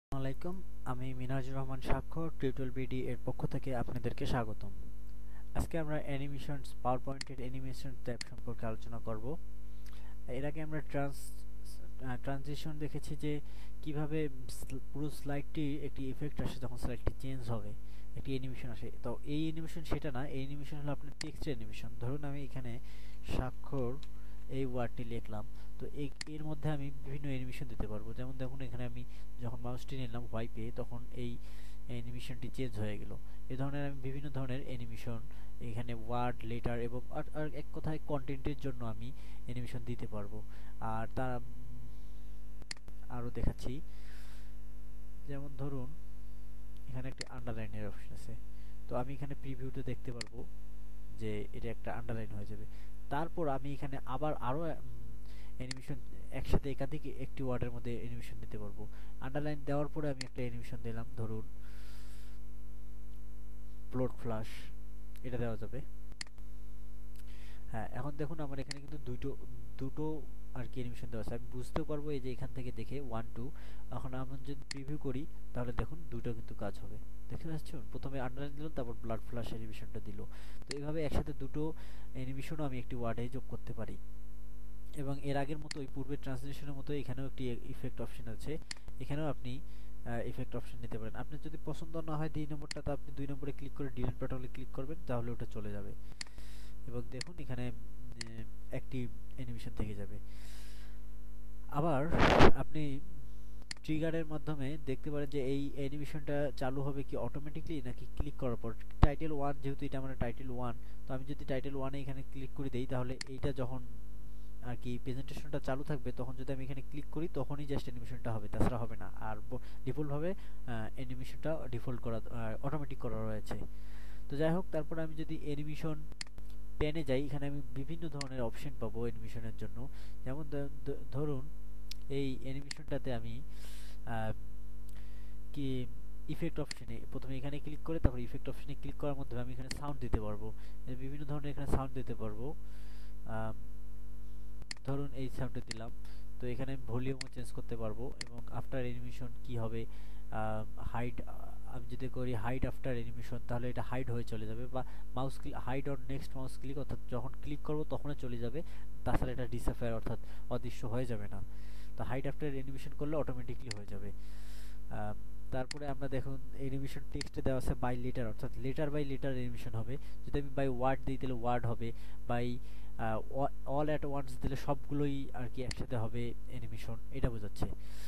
আলাইকুম, আমি মিনাজুর রহমান স্বাক্ষর টিউটোরিয়াল বিডি এর পক্ষ থেকে আপনাদেরকে স্বাগতম। আজকে আমরা অ্যানিমেশনস পাওয়ার পয়েন্টের অ্যানিমেশন ট্যাব সম্পর্কে আলোচনা করব। এর আগে আমরা ট্রানজিশন দেখেছি যে কিভাবে পুরো স্লাইডটি একটি ইফেক্ট আসে যখন স্লাইডটি চেঞ্জ হবে, একটি অ্যানিমেশন আসে। তো এই অ্যানিমেশন সেটা না, এই অ্যানিমেশন হলো আপনার টেক্সটের অ্যানিমেশন। ধরুন আমি এখানে স্বাক্ষর এই ওয়ার্ডটি লিখলাম, তো এর মধ্যে আমি বিভিন্ন অ্যানিমেশন দিতে পারবো। যেমন দেখুন এখানে আমি যখন মাউসটি নিলাম হোয়াইপে, তখন এই অ্যানিমেশনটি চেঞ্জ হয়ে গেল। এই ধরনের আমি বিভিন্ন ধরনের অ্যানিমেশন এখানে ওয়ার্ড, লেটার এবং আর এক কথায় কন্টেন্টের জন্য আমি অ্যানিমেশন দিতে পারবো। আর তার আরও দেখাচ্ছি, যেমন ধরুন এখানে একটি আন্ডারলাইনের অপশন আছে। তো আমি এখানে প্রিভিউতে দেখতে পারবো যে এটা একটা আন্ডারলাইন হয়ে যাবে। তারপর আমি এখানে আবার আরও অ্যানিমেশন একসাথে একাধিক একটি ওয়ার্ডের মধ্যে অ্যানিমেশন দিতে পারবো। আন্ডারলাইন দেওয়ার পরে আমি একটা অ্যানিমেশন দিলাম, ধরুন প্লট ফ্লাশ, এটা দেওয়া যাবে। হ্যাঁ, এখন দেখুন আমার এখানে কিন্তু দুটো আর কি অ্যানিমেশন দেওয়া আছে। আমি বুঝতেও পারবো এই যে এখান থেকে দেখে 1 2। এখন আমি যদি প্রিভিউ করি তাহলে দেখুন দুটো কিন্তু কাজ হবে। দেখতে পাচ্ছেন, প্রথমে আন্ডারলাইন দিলাম, তারপর ব্লাড ফ্লাশ অ্যানিমেশনটা দিল। তো এইভাবে একসাথে দুটো অ্যানিমেশনও আমি একটি ওয়ার্ডে যোগ করতে পারি। এবং এর আগের মতোই, পূর্বের ট্রান্সলেশনের মতো এখানেও একটি ইফেক্ট অপশন আছে। এখানেও আপনি ইফেক্ট অপশন নিতে পারেন। আপনার যদি পছন্দ না হয় 2 নম্বরটা, তো আপনি 2 নম্বরে ক্লিক করে ডিলিট বাটনে ক্লিক করবেন, তাহলে ওটা চলে যাবে। এবং দেখুন এখানে একটি অ্যানিমেশন থেকে যাবে। আবার আপনি ট্রিগারের মাধ্যমে দেখতে পারেন যে এই অ্যানিমেশনটা চালু হবে কি অটোমেটিকলি, নাকি ক্লিক করার পর। টাইটেল 1, যেহেতু এটা আমার টাইটেল 1, তো আমি যদি টাইটেল 1 এ এখানে ক্লিক করে দেই, তাহলে এইটা যখন আর কি প্রেজেন্টেশনটা চালু থাকবে, তখন যদি আমি এখানে ক্লিক করি তখনই জাস্ট অ্যানিমেশনটা হবে, তাছাড়া হবে না। আর ডিফল্টভাবে অ্যানিমেশনটা ডিফল্ট করা, অটোমেটিক করা রয়েছে। তো যাই হোক, তারপর আমি যদি অ্যানিমেশন প্যানে যাই, এখানে আমি বিভিন্ন ধরনের অপশন পাবো অ্যানিমেশনের জন্য। যেমন ধরুন এই অ্যানিমেশনটাতে আমি কি ইফেক্ট অপশনে প্রথমে এখানে ক্লিক করে তারপর ইফেক্ট অপশনে ক্লিক করার মাধ্যমে আমি এখানে সাউন্ড দিতে পারবো। বিভিন্ন ধরনের এখানে সাউন্ড দিতে পারবো। ধরুন এই সাউন্ডটা দিলাম, তো এখানে আমি ভলিউমও চেঞ্জ করতে পারবো। এবং আফটার অ্যানিমেশন কি হবে, হাইড, আমি যদি করি হাইড আফটার অ্যানিমেশন, তাহলে এটা হাইড হয়ে চলে যাবে। বা mouse click, hide on next mouse click, অর্থাৎ যখন ক্লিক করবো তখনই চলে যাবে, তাছাড়া এটা ডিসঅ্যাপিয়ার অর্থাৎ অদৃশ্য হয়ে যাবে না। তো হাইড আফটার অ্যানিমেশন করলে অটোমেটিকলি হয়ে যাবে। তারপরে আমরা দেখুন অ্যানিমেশন টেক্সটে দেওয়া আছে বাই লেটার, অর্থাৎ লেটার বাই লেটার অ্যানিমেশন হবে। যদি আমি বাই ওয়ার্ড দিই তাহলে ওয়ার্ড হবে, বাই অল অ্যাট ওয়ান্স দিলে সবগুলোই আর কি একসাথে হবে অ্যানিমেশন, এটা বোঝাচ্ছে।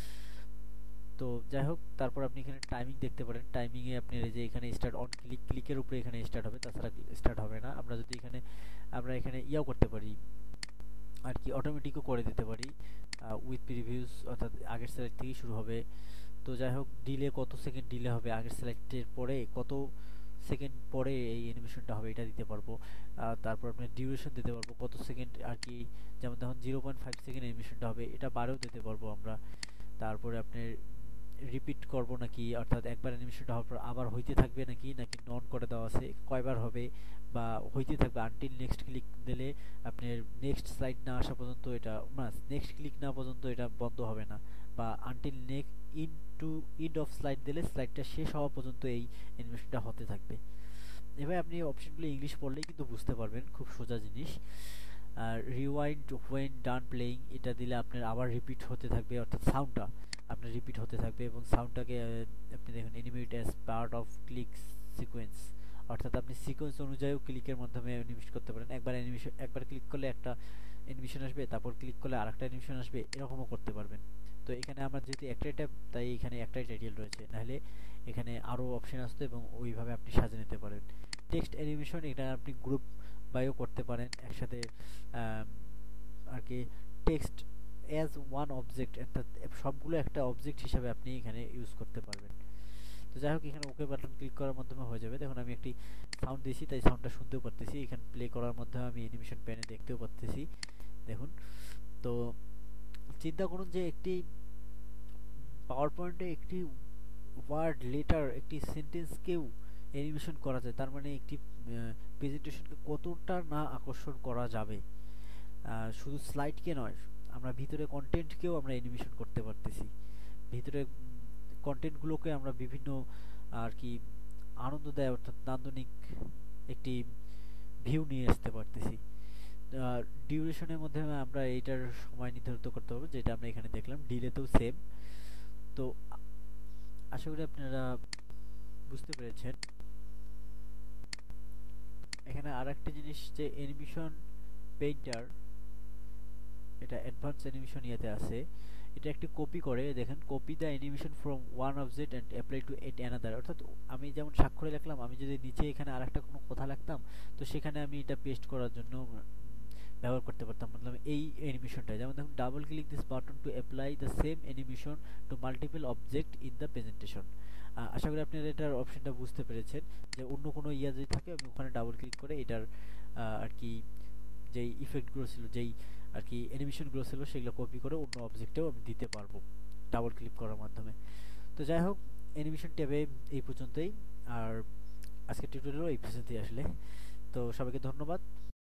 তো যাই হোক, তারপর আপনি এখানে টাইমিং দেখতে পারেন। টাইমিংয়ে আপনি এই যে এখানে স্টার্ট অন ক্লিকের উপরে এখানে স্টার্ট হবে, তাছাড়া স্টার্ট হবে না। আমরা এখানে ইয়াও করতে পারি আর কি, অটোমেটিকও করে দিতে পারি উইথ প্রিভিউস, অর্থাৎ আগের স্লাইড থেকেই শুরু হবে। তো যাই হোক, ডিলে কত সেকেন্ড ডিলে হবে, আগের স্লাইডের পরে কত সেকেন্ড পরে এই অ্যানিমেশনটা হবে, এটা দিতে পারবো। তারপর আপনার ডিউরেশন দিতে পারবো, কত সেকেন্ড আর কি। যেমন দেখুন 0.5 সেকেন্ড অ্যানিমেশনটা হবে, এটা বারেও দিতে পারবো আমরা। তারপরে আপনার রিপিট করব নাকি, অর্থাৎ একবার অ্যানিমেশনটা হওয়ার পর আবার হইতে থাকবে নাকি, নন করে দেওয়া আছে কয়বার হবে, বা হইতে থাকবে আনটিল নেক্সট ক্লিক দিলে আপনার নেক্সট স্লাইড না আসা পর্যন্ত, এটা না নেক্সট ক্লিক না পর্যন্ত এটা বন্ধ হবে না। বা until next end of slide দিলে স্লাইডটা শেষ হওয়া পর্যন্ত এই অ্যানিমেশনটা হতে থাকবে। এভাবে আপনি অপশনগুলো ইংলিশ পড়লেই কিন্তু বুঝতে পারবেন, খুব সোজা জিনিস। আর রিওয়াইন্ড হোয়েন ডান প্লেইং, এটা দিলে আপনার আবার রিপিট হতে থাকবে, অর্থাৎ সাউন্ডটা আপনার রিপিট হতে থাকবে। এবং সাউন্ডটাকে আপনি দেখুন animate as part of click sequence, অর্থাৎ আপনি সিকোয়েন্স অনুযায়ীও ক্লিকের মাধ্যমে অ্যানিমেট করতে পারেন। একবার ক্লিক করলে একটা অ্যানিমেশন আসবে, তারপর ক্লিক করলে আরেকটা অ্যানিমেশন আসবে, এরকমও করতে পারবেন। তো এখানে আমার যেহেতু একটাই ট্যাব, তাই এখানে একটাই টাইটেল রয়েছে, নাহলে এখানে আরও অপশন আসতো এবং ওইভাবে আপনি সাজিয়ে নিতে পারেন। টেক্সট অ্যানিমেশন, এটা আপনি গ্রুপ বাইও করতে পারেন একসাথে আর কি। টেক্সট অ্যাজ ওয়ান অবজেক্ট, অর্থাৎ সবগুলো একটা অবজেক্ট হিসাবে আপনি এখানে ইউজ করতে পারবেন। তো যাই হোক, এখানে ওকে বাটন ক্লিক করার মাধ্যমে হয়ে যাবে। দেখুন আমি একটি সাউন্ড দিয়েছি, তাই সাউন্ডটা শুনতেও পারতেছি। এখানে প্লে করার মাধ্যমে আমি অ্যানিমেশন প্যানে দেখতেও পারতেছি, দেখুন। তো চিন্তা করুন যে একটি পাওয়ার পয়েন্টে একটি ওয়ার্ড, লেটার, একটি সেন্টেন্সকেও অ্যানিমেশন করা যায়। তার মানে একটি প্রেজেন্টেশনকে কতটা না আকর্ষণ করা যাবে। শুধু স্লাইডকে নয়, আমরা ভিতরে কন্টেন্টকেও আমরা অ্যানিমেশন করতে পারতেছি। ভিতরে কন্টেন্টগুলোকে আমরা বিভিন্ন আর কি আনন্দদায়ক অর্থাৎ নান্দনিক একটি ভিউ নিয়ে আসতে পারতেছি। ডিউরেশনের মধ্যে আমরা এইটার সময় নির্ধারিত করতে পারবো, যেটা আমরা এখানে দেখলাম। ডিলেতেও সেম। তো আশা করি আপনারা বুঝতে পেরেছেন। এখানে আর একটা জিনিস, যে অ্যানিমেশন পেইন্টার, এটা অ্যাডভান্স অ্যানিমেশন ইয়েতে আছে। এটা একটি কপি করে, দেখেন, copy the animation from one object and apply to it another. অর্থাৎ আমি যেমন স্বাক্ষরে লিখলাম, আমি যদি নিচে এখানে আরেকটা কোনো কথা লিখতাম, তো সেখানে আমি এটা পেস্ট করার জন্য ব্যবহার করতে পারতাম। মতলব এই অ্যানিমেশনটা, যেমন দেখুন, double click this button to apply the same animation to multiple object in the presentation. আশা করি আপনারা এটার অপশনটা বুঝতে পেরেছেন, যে অন্য কোনো ইয়া যদি থাকে আমি ওখানে ডাবল ক্লিক করে এটার আর কি যেই ইফেক্টগুলো ছিল, যেই আর কি অ্যানিমেশনগুলো ছিল, সেগুলো কপি করে অন্য অবজেক্টেও আমি দিতে পারবো ডাবল ক্লিক করার মাধ্যমে। তো যাই হোক, অ্যানিমেশন ট্যাবে এই পর্যন্তই। আর আজকের টিউটোরিয়ালও এই পর্যন্তই আসলে। তো সবাইকে ধন্যবাদ।